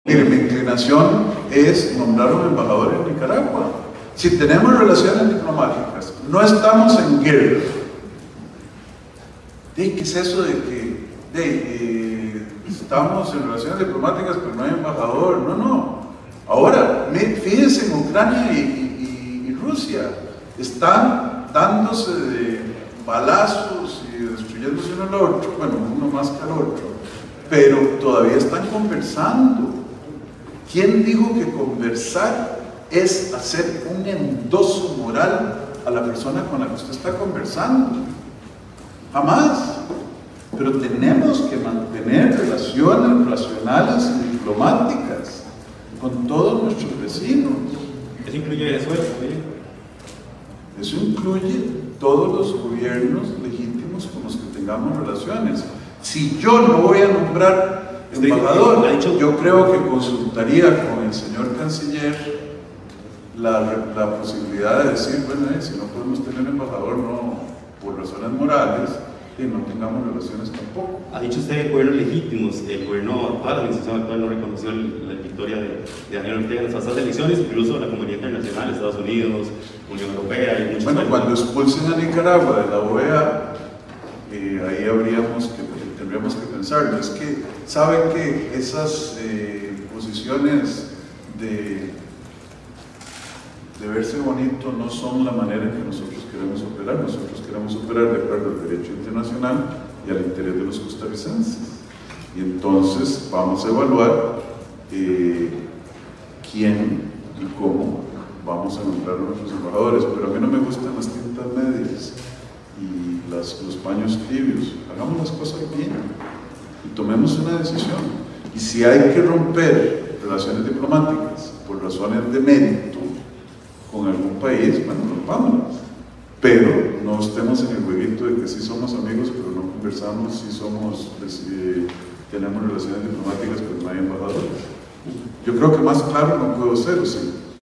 Mire, mi inclinación es nombrar un embajador en Nicaragua. Si tenemos relaciones diplomáticas, no estamos en guerra. ¿Qué es eso de que estamos en relaciones diplomáticas pero no hay embajador? No, no. Ahora, fíjense en Ucrania y Rusia, están dándose de balazos y destruyéndose uno al otro, bueno, uno más que al otro, pero todavía están conversando. ¿Quién dijo que conversar es hacer un endoso moral a la persona con la que usted está conversando? Jamás. Pero tenemos que mantener relaciones racionales y diplomáticas con todos nuestros vecinos. ¿Eso incluye Venezuela también? Eso incluye todos los gobiernos legítimos con los que tengamos relaciones. Si yo no voy a nombrar embajador, yo creo que consultaría con el señor canciller la posibilidad de decir, bueno, si no podemos tener embajador, no, por razones morales, y no tengamos relaciones tampoco. Ha dicho usted gobiernos legítimos, el gobierno actual, la administración actual no reconoció la victoria de Daniel Ortega en las pasadas elecciones, incluso la comunidad internacional, Estados Unidos, Unión Europea y muchos Bueno, cuando expulsen a Nicaragua de la OEA, ahí tendríamos que pensarlo. Es que saben que esas posiciones de verse bonito no son la manera en que nosotros queremos operar. Nosotros queremos operar de acuerdo al derecho internacional y al interés de los costarricenses. Y entonces vamos a evaluar quién y cómo vamos a nombrar a nuestros embajadores. Pero a mí no me gustan las tintas medias y los paños tibios. Hagamos las cosas bien y tomemos una decisión. Y si hay que romper relaciones diplomáticas por razones de mérito con algún país, bueno, rompámoslas. Pero no estemos en el jueguito de que sí somos amigos, pero no conversamos, sí tenemos relaciones diplomáticas, pero no hay embajadores. Yo creo que más claro no puedo ser, ¿o sí?